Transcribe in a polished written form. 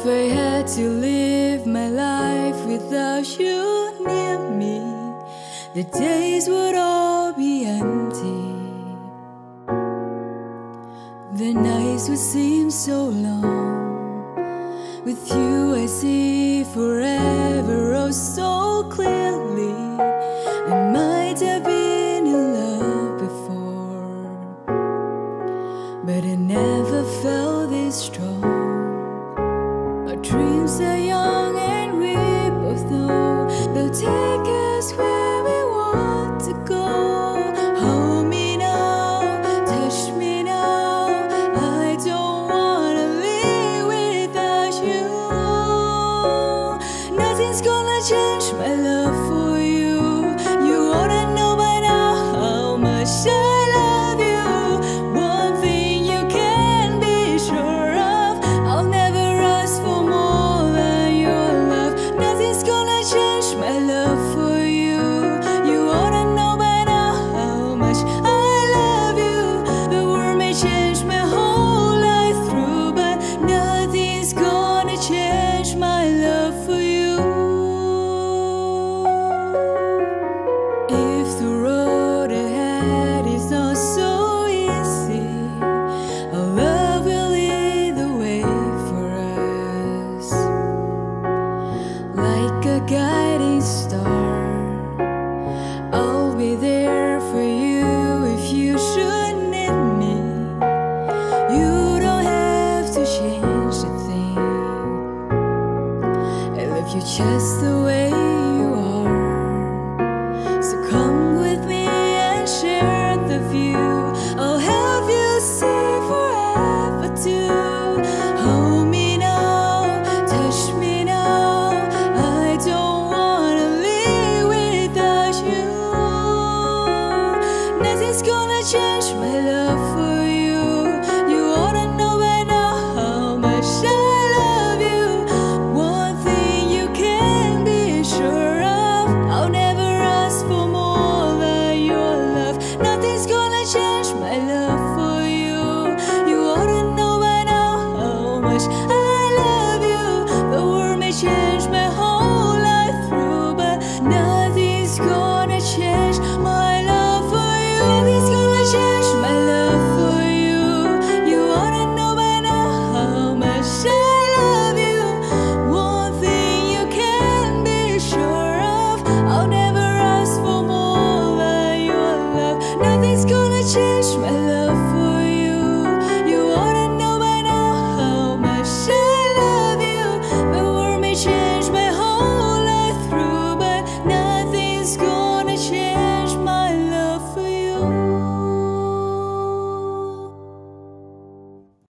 If I had to live my life without you near me, the days would all be empty. The nights would seem so long. With you I see forever oh so clearly. I might have been in love before, but I never felt this strong. Our dreams are young and we both know they'll take us where we want to go. Hold me now, touch me now, I don't wanna live without you. Nothing's gonna change my love for you. You ought to know by now how much I love you. One thing you can be sure of, I'll never ask for more than your love. Nothing's gonna change my love for you. You ought to know by now how much I love you. The world may change my whole life through, but nothing's gonna change my love for you. If the road ahead is not so easy, our love will lead the way for us. Like a guiding star, I'll be there for you if you should need me. You don't have to change a thing. I love you just the way